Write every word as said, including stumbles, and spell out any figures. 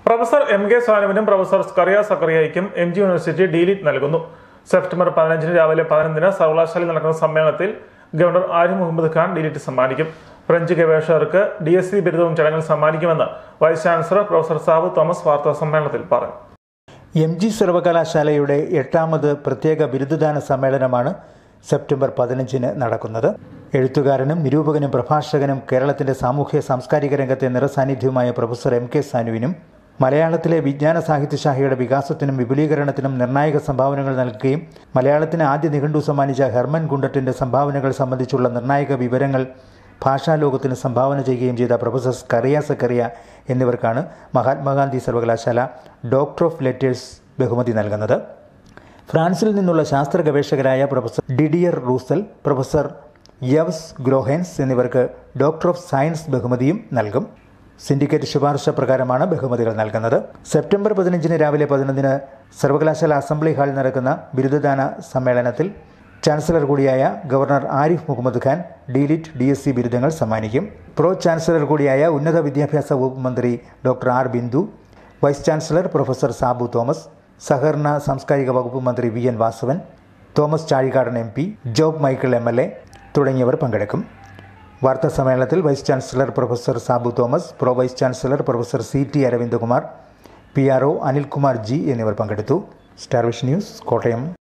Professor M K സാനുവിനും professor Scaria സക്കറിയയ്ക്കും M G university DLitt നൽകുന്നു. സെപ്റ്റംബർ പതിനഞ്ചിന് രാവിലെ പതിനൊന്നിന് സർവകലാശാലയിൽ നടക്കുന്ന സമ്മേളനത്തിൽ ഗവർണർ ആരിഫ് മുഹമ്മദ് ഖാൻ ഡിലിറ്റ് സമ്മാനിക്കും. ഫ്രഞ്ച് ഗവേഷകർക്ക് ഡി എസ് സി ബിരുദവും ചടങ്ങിൽ സമ്മാനിക്കുമെന്ന് vice chancellor professor Sabu Thomas വാർത്താ സമ്മേളനത്തിൽ പറഞ്ഞു. എം ജി സർവകലാശാലയുടെ എട്ടാമത് പ്രത്യേക ബിരുദദാന സമ്മേളനമാണ് സെപ്റ്റംബർ പതിനഞ്ചിന് നടക്കുന്നത്. എഴുത്തുകാരനും നിരൂപകനും പ്രഭാഷകനും കേരളത്തിൻ്റെ സാമൂഹ്യ സാംസ്കാരിക രംഗത്തെ നിറസാന്നിധ്യവുമായ പ്രൊഫസർ എം കെ സാനുവിനും മലയാളത്തിലെ വിജ്ഞാന സാഹിത്യശാഖയുടെ വികാസത്തിനും വിപുലീകരണത്തിനും നിർണായക സംഭാവനകൾ നൽകുകയും മലയാളത്തിന് ആദ്യ നിഘണ്ടു സമ്മാനിച്ച ഹെർമൻ ഗുണ്ടറ്റിൻ്റെ സംഭാവനകൾ സംബന്ധിച്ചുള്ള നിർണായക വിവരങ്ങൾ ഭാഷാലോകത്തിന് സംഭാവന ചെയ്യുകയും ചെയ്ത പ്രൊഫസർ സ്കറിയ സക്കറിയ എന്നിവർക്കാണ് മഹാത്മാഗാന്ധി സർവകലാശാല ഡോക്ടർ ഓഫ് ലെറ്റേഴ്സ് ബഹുമതി നൽകുന്നത്. ഫ്രാൻസിൽ നിന്നുള്ള ശാസ്ത്ര ഗവേഷകരായ professor Didier Roussel, professor Yves Grohens എന്നിവർക്ക് ഡോക്ടർ ഓഫ് സയൻസ് ബഹുമതിയും നൽകും. സിൻഡിക്കേറ്റ് ശുപാർശ പ്രകാരമാണ് ബഹുമതികൾ നൽകുന്നത്. സെപ്റ്റംബർ പതിനഞ്ചിന് രാവിലെ പതിനൊന്നിന് സർവകലാശാല അസംബ്ലി ഹാളിൽ നടക്കുന്ന ബിരുദദാന സമ്മേളനത്തിൽ ചാൻസലർ കൂടിയായ governor Arif Mohammed Khan DLitt D S C ബിരുദങ്ങൾ സമ്മാനിക്കും. പ്രോ ചാൻസലർ കൂടിയായ ഉന്നത വിദ്യാഭ്യാസ വകുപ്പ് മന്ത്രി doctor R Bindu, vice chancellor professor Sabu Thomas, സഹകരണ സാംസ്കാരിക വകുപ്പ് മന്ത്രി V N Vasavan, Thomas Chazhikadan M P, Job Michael M L A തുടങ്ങിയവർ പങ്കെടുക്കും. വാർത്താ സമ്മേളനത്തിൽ vice chancellor professor Sabu Thomas, pro vice chancellor professor C T Aravindakumar, P R O Anilkumar G എന്നിവർ പങ്കെടുത്തു. Star vision news, Kottayam.